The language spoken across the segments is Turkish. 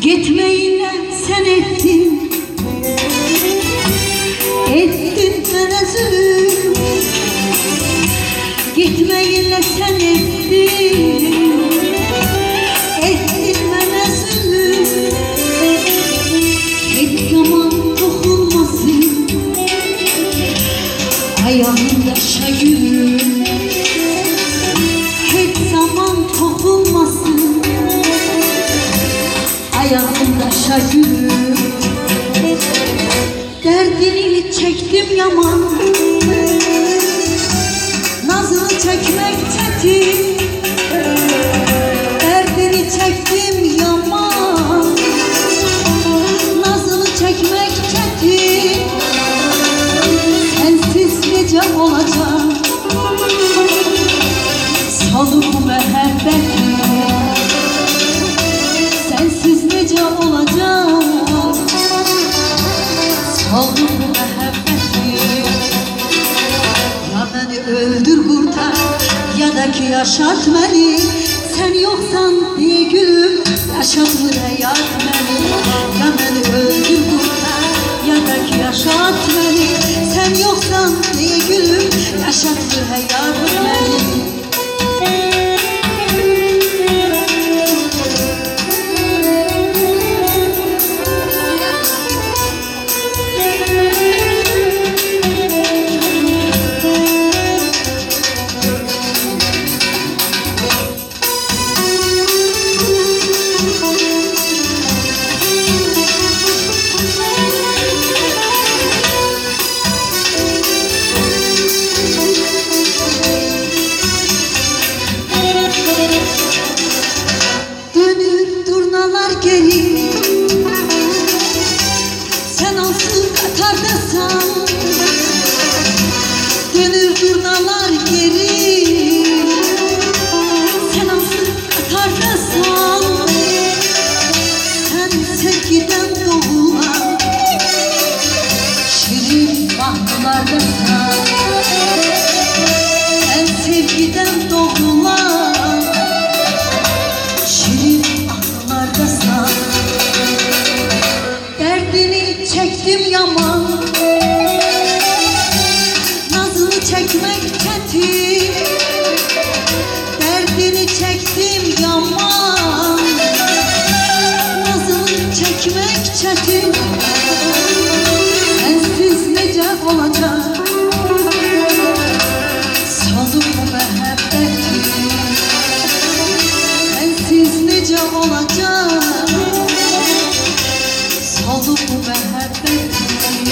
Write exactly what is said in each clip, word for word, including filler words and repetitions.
Gitmeyinle sen ettin, ettin bana zulüm. Gitmeyinle sen ettin, ettin bana zulüm. Hiç zaman dokunmasın ayağında şagülüm. Hiç zaman dokunmasın ayağında şagülüm. Derdini çektim yaman, nazını çekmek çetin. Derdini çektim yaman, nazını çekmek çetin. Sensiz nece olacak sonu bu mehabbeti? Sensiz nece olacak sonu bu mehabbeti? Ya beni öldür kurtar ya da ki yaşat beni. Sen yoksan diye gülüm yaşat mı hayat beni? Ya beni öldür kurtar ya da ki yaşat beni. Sen yoksan diye gülüm yaşat mı hayat beni? Sen olsun katardasan dönür durnalar geri. Sen olsun katardasan sen sevgiden doğulan şirin bahtılardasan. Sen sevgiden doğulan şirin bahtılardasan. Derdini çektim yaman, nazını çekmek çetin. Derdini çektim yaman, nazını çekmek çetin. Sensiz nece olacak sonu bu mehabbeti? Sensiz nece olacak sonu bu mehabbeti?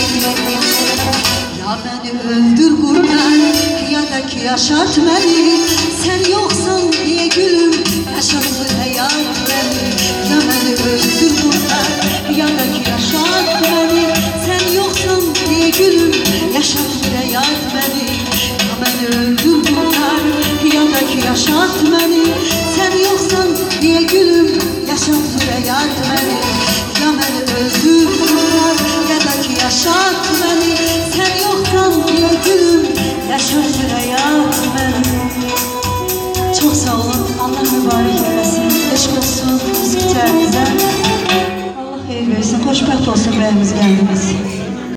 Ya beni öldür kurtar ya da ki yaşat beni. Sen yoksan diye gülüm yaşat mı hayat beni? Ya beni öldür kurtar ya da ki yaşat beni. Sen yoksan diye gülüm yaşat mı hayat beni? Ya beni öldür kurtar ya da ki yaşat beni. Sen yoksan diye gülüm yaşat mı hayat beni? Ya beni öldür kurtar ya da ki yaşat beni. Sen yoksan diye gülüm yaşat mı hayat beni? Çok sağ olun, Allah mübarek eylesin. Eşk olsun müzikçimize. Allah hayır versin, hoşbəxt olsun bəyimiz, gəldiniz.